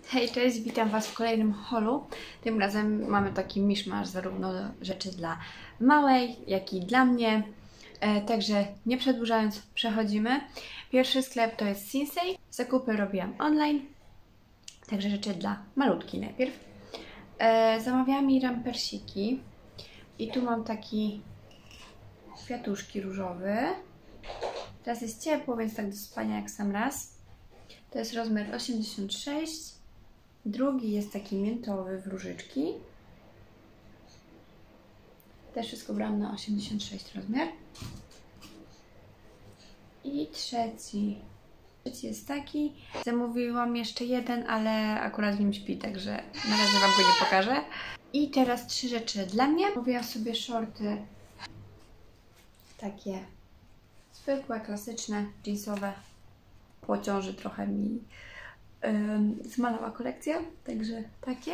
Hej, cześć, witam Was w kolejnym holu. Tym razem mamy taki miszmasz zarówno rzeczy dla małej, jak i dla mnie. Także nie przedłużając, przechodzimy. Pierwszy sklep to jest Sinsei. Zakupy robiłam online, także rzeczy dla malutki najpierw. Zamawiałam mi rampersiki i tu mam taki kwiatuszki różowy. Teraz jest ciepło, więc tak do spania jak sam raz. To jest rozmiar 86. Drugi jest taki miętowy w różyczki. Też wszystko brałam na 86 rozmiar. I trzeci jest taki. Zamówiłam jeszcze jeden, ale akurat w nim śpi, także na razie Wam go nie pokażę. I teraz 3 rzeczy dla mnie. Mówiłam sobie shorty takie zwykłe, klasyczne, jeansowe. Po ciąży trochę mi zmalała kolekcja, także takie.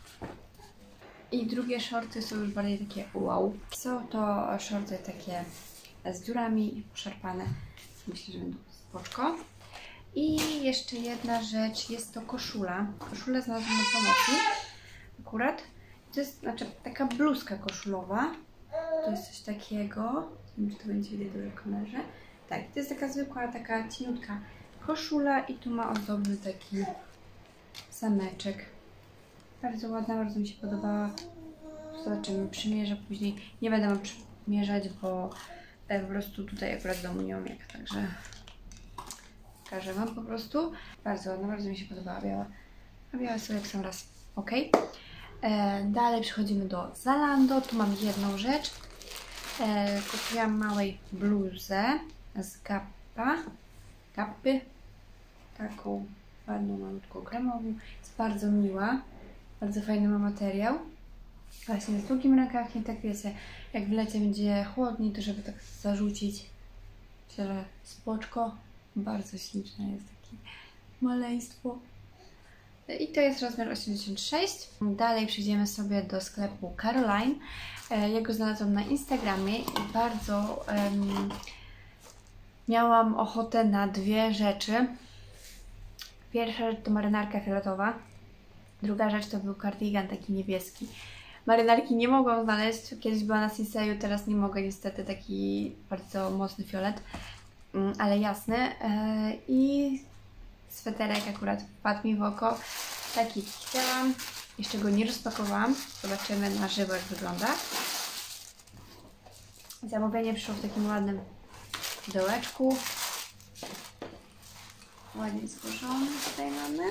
I drugie shorty są już bardziej takie wow. Są to shorty takie z dziurami, poszarpane. Myślę, że będą spoczko. I jeszcze jedna rzecz, jest to koszula. Koszula znalazłam na promocji akurat. To jest taka bluzka koszulowa. To jest coś takiego. Nie wiem, czy to będzie widać dobrze w kamerze. Tak, to jest taka zwykła, taka cieniutka koszula i tu ma ozdobny taki zameczek. Bardzo ładna, bardzo mi się podobała. Zobaczymy, przymierzę później. Nie będę Wam przymierzać, bo po prostu tutaj akurat w domu nie mam jak, także pokażę Wam po prostu. Bardzo ładna, bardzo mi się podobała biała. A białe są jak sam raz. Ok. Dalej przechodzimy do Zalando. Tu mam jedną rzecz. Kupiłam małej bluzę z Gappy. Taką ładną, malutką kremową. Jest bardzo miła. Bardzo fajny ma materiał. Właśnie z długim rękawkiem, tak wiecie, jak w lecie będzie chłodniej, to żeby tak zarzucić. Myślę, że spoczko. Bardzo śliczne jest, takie maleństwo. I to jest rozmiar 86. Dalej przejdziemy sobie do sklepu Caroline. Ja go znalazłam na Instagramie i bardzo miałam ochotę na dwie rzeczy. Pierwsza rzecz to marynarka fioletowa. Druga rzecz to był kardigan taki niebieski. Marynarki nie mogłam znaleźć. Kiedyś była na Sinseju, teraz nie mogę niestety. Taki bardzo mocny fiolet, ale jasny. I sweterek akurat wpadł mi w oko. Taki chciałam. Jeszcze go nie rozpakowałam. Zobaczymy na żywo, jak wygląda. Zamówienie przyszło w takim ładnym pudełeczku. Ładnie złożony tutaj mamy.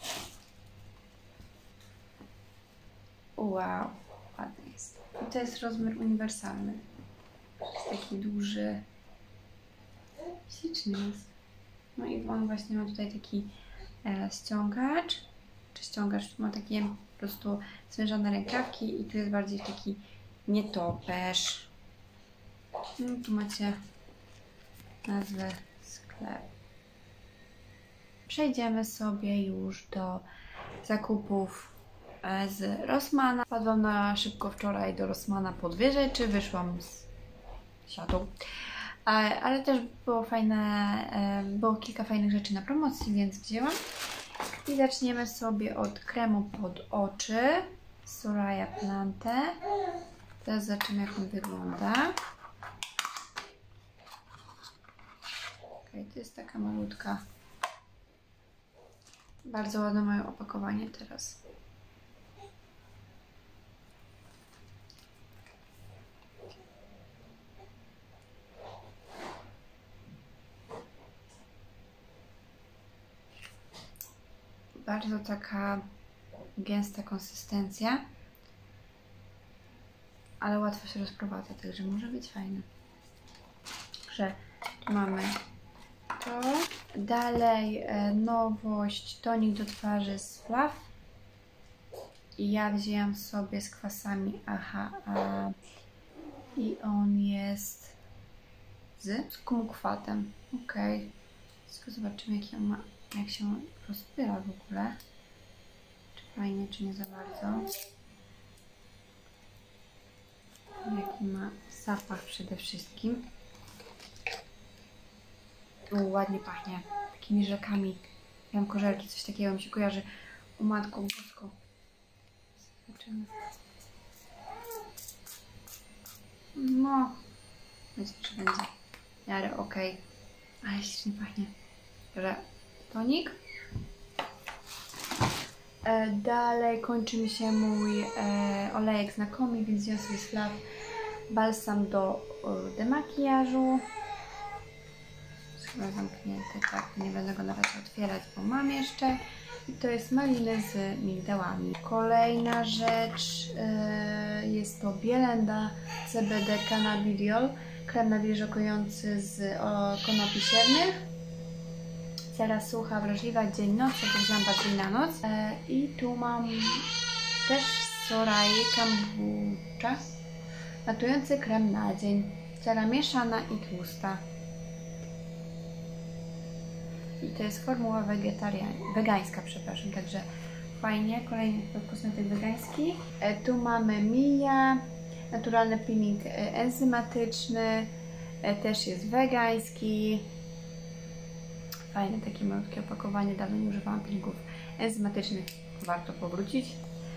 Wow, ładny jest. I to jest rozmiar uniwersalny. Jest taki duży. Śliczny jest. No i on właśnie ma tutaj taki ściągacz. Czy ściągacz, tu ma takie po prostu zwężone rękawki i tu jest bardziej taki nietoperz. No, tu macie nazwę sklepu. Przejdziemy sobie już do zakupów z Rossmana. Padłam na szybko wczoraj do Rossmana po dwie rzeczy, wyszłam z siatą. Ale też było fajne, było kilka fajnych rzeczy na promocji, więc wzięłam. I zaczniemy sobie od kremu pod oczy Soraya Plante. Teraz zobaczymy, jak on wygląda. Okay, to jest taka malutka. Bardzo ładne moje opakowanie teraz. Bardzo taka gęsta konsystencja, ale łatwo się rozprowadza, także może być fajne. Także tu mamy to. Dalej nowość, tonik do twarzy z Fluff. I ja wzięłam sobie z kwasami AHA i on jest z kumkwatem. Ok. Tylko zobaczymy, jaki on ma, jak się rozpyla w ogóle. Czy fajnie, czy nie za bardzo. Jaki ma zapach przede wszystkim. Ładnie pachnie takimi rzekami. Wiem, korzelki, coś takiego mi się kojarzy. O matko bosko. Zobaczymy. No. Myślę, że będzie w miarę okej. Ale ślicznie pachnie. Że tonik. Dalej kończy mi się mój olejek z Nakomi, więc wziąłem sobie Slav balsam do demakijażu. Chyba zamknięty, tak, nie będę go na razie otwierać, bo mam jeszcze. I to jest maliny z migdałami. Kolejna rzecz jest to Bielenda CBD Cannabidiol, krem nawilżakujący z konopi siewnych. Cera sucha, wrażliwa, dzień-noc, jak wziąłam bardziej na noc. I tu mam też Sorai Kombucha, matujący krem na dzień. Cera mieszana i tłusta. I to jest formuła wegańska, przepraszam, także fajnie. Kolejny kosmetyk wegański. Tu mamy Mia, naturalny peeling enzymatyczny, też jest wegański. Fajne takie malutkie opakowanie, dawno nie używałam peelingów enzymatycznych, warto powrócić.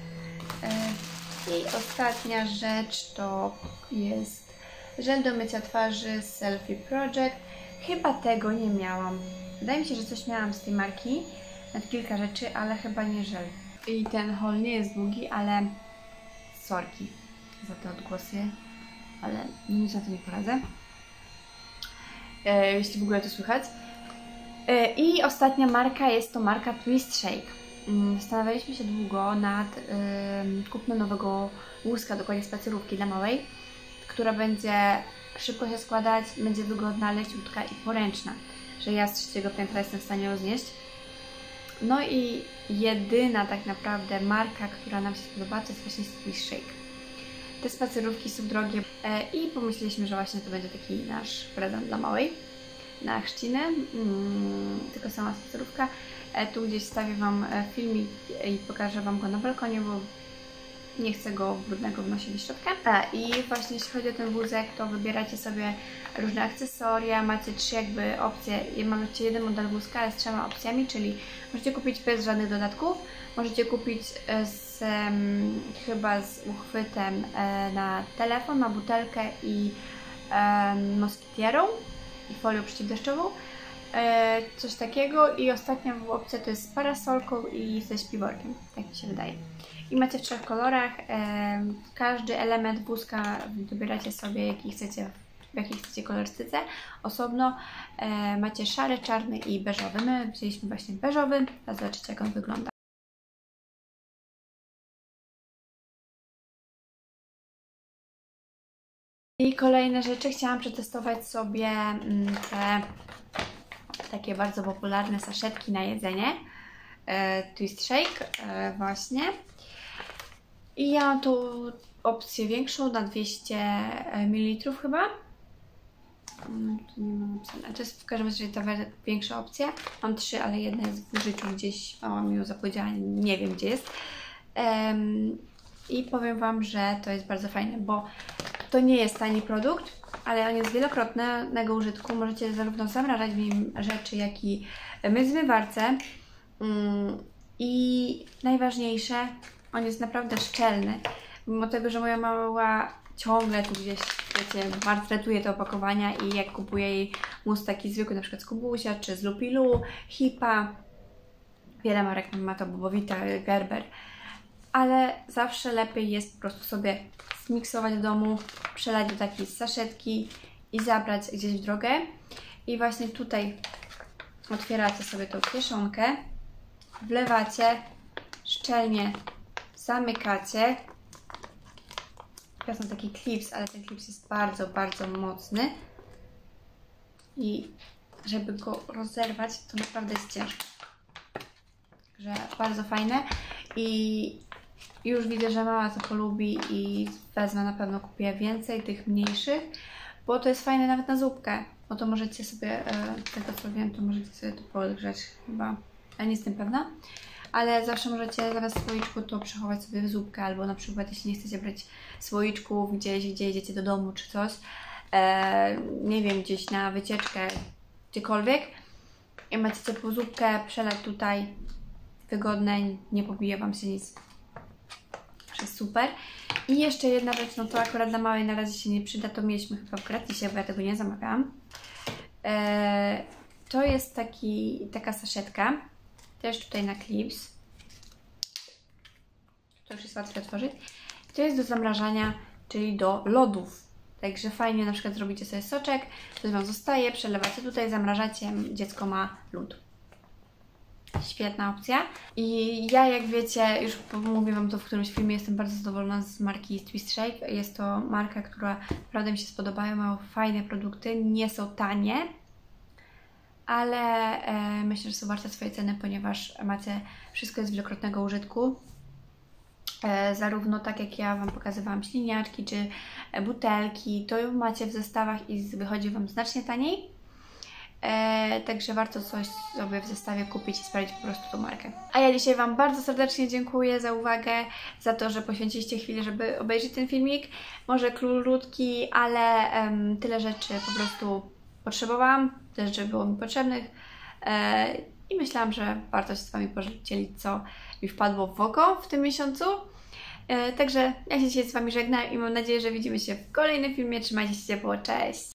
I ostatnia rzecz to jest żel do mycia twarzy z Selfie Project. Chyba tego nie miałam. Wydaje mi się, że coś miałam z tej marki, nawet kilka rzeczy, ale chyba nie żel. I ten haul nie jest długi, ale sorki za te odgłosy, ale nic na to nie poradzę, jeśli w ogóle to słychać. I ostatnia marka jest to marka Twist Shake. Zastanawialiśmy się długo nad kupnem nowego łuska, dokładnie spacerówki dla małej, która będzie szybko się składać, będzie wygodna, leciutka i poręczna, że ja z trzeciego piętra jestem w stanie roznieść. No i jedyna tak naprawdę marka, która nam się podoba, to jest właśnie Twist Shake. Te spacerówki są drogie i pomyśleliśmy, że właśnie to będzie taki nasz prezent dla małej na chrzcinę, tylko sama spacerówka. Tu gdzieś wstawię Wam filmik i pokażę Wam go na balkonie, bo nie chcę go brudnego wnosić do środka. I właśnie jeśli chodzi o ten wózek, to wybieracie sobie różne akcesoria, macie 3 jakby opcje. Macie jeden model wózka, ale z 3 opcjami, czyli możecie kupić bez żadnych dodatków, możecie kupić chyba z uchwytem na telefon, na butelkę i moskitierą i folią przeciwdeszczową. Coś takiego. I ostatnia opcja to jest z parasolką i ze śpiworkiem, tak mi się wydaje. I macie w 3 kolorach. Każdy element wózka dobieracie sobie w jakiej chcecie kolorystyce osobno. Macie szary, czarny i beżowy. My wzięliśmy właśnie beżowy, a zobaczycie, jak on wygląda. I kolejne rzeczy. Chciałam przetestować sobie te takie bardzo popularne saszetki na jedzenie. Twist Shake właśnie. I ja mam tu opcję większą na 200 ml chyba. Tu nie mam napisane. To jest w każdym razie ta większa opcja. Mam 3, ale jedna jest w użyciu gdzieś. Mama mi ją zapowiedziała, nie wiem gdzie jest. I powiem Wam, że to jest bardzo fajne, bo to nie jest tani produkt, ale on jest wielokrotnego użytku. Możecie zarówno zamrażać w nim rzeczy, jak i myć w zmywarce. I najważniejsze, on jest naprawdę szczelny. Mimo tego, że moja mała ciągle tu gdzieś, wiecie, maltretuje te opakowania i jak kupuję jej mus taki zwykły, na przykład z Kubusia, czy z Lupilu, Hipa, wiele marek ma to, Bobowita, Gerber, ale zawsze lepiej jest po prostu sobie zmiksować w domu, przelać do takiej saszetki i zabrać gdzieś w drogę. I właśnie tutaj otwieracie sobie tą kieszonkę, wlewacie, szczelnie zamykacie. Teraz mam taki klips, ale ten klips jest bardzo, bardzo mocny i żeby go rozerwać, to naprawdę jest ciężko. Także bardzo fajne i już widzę, że mama to polubi i wezmę, na pewno kupię więcej tych mniejszych, bo to jest fajne nawet na zupkę, bo to możecie sobie, z tego co wiem, to możecie sobie to podgrzać chyba, ja nie jestem pewna, ale zawsze możecie zamiast słoiczku to przechować sobie w zupkę, albo na przykład jeśli nie chcecie brać słoiczków gdzieś, gdzie jedziecie do domu czy coś, nie wiem, gdzieś na wycieczkę, gdziekolwiek i macie ciepłą zupkę, przelać tutaj wygodne, nie pobije Wam się nic. Także super. I jeszcze jedna rzecz, no to akurat dla małej na razie się nie przyda, to mieliśmy chyba w gratisie, bo ja tego nie zamawiałam. To jest taka saszetka, też tutaj na klips. To już jest łatwiej otworzyć. To jest do zamrażania, czyli do lodów. Także fajnie na przykład zrobicie sobie soczek, coś Wam zostaje, przelewacie tutaj, zamrażacie, dziecko ma lód. Świetna opcja. I ja, jak wiecie, już mówię Wam to w którymś filmie, jestem bardzo zadowolona z marki Twist Shape. Jest to marka, która naprawdę mi się spodobają, mają fajne produkty, nie są tanie, ale myślę, że są warte swojej ceny, ponieważ macie, wszystko jest wielokrotnego użytku. Zarówno tak jak ja Wam pokazywałam śliniaczki czy butelki, to macie w zestawach i wychodzi Wam znacznie taniej. Także warto coś sobie w zestawie kupić i sprawdzić po prostu tą markę. A ja dzisiaj Wam bardzo serdecznie dziękuję za uwagę, za to, że poświęciliście chwilę, żeby obejrzeć ten filmik. Może krótki, ale tyle rzeczy po prostu potrzebowałam, tyle rzeczy było mi potrzebnych i myślałam, że warto się z Wami podzielić, co mi wpadło w oko w tym miesiącu. Także ja się dzisiaj z Wami żegnam i mam nadzieję, że widzimy się w kolejnym filmie. Trzymajcie się ciepło, cześć!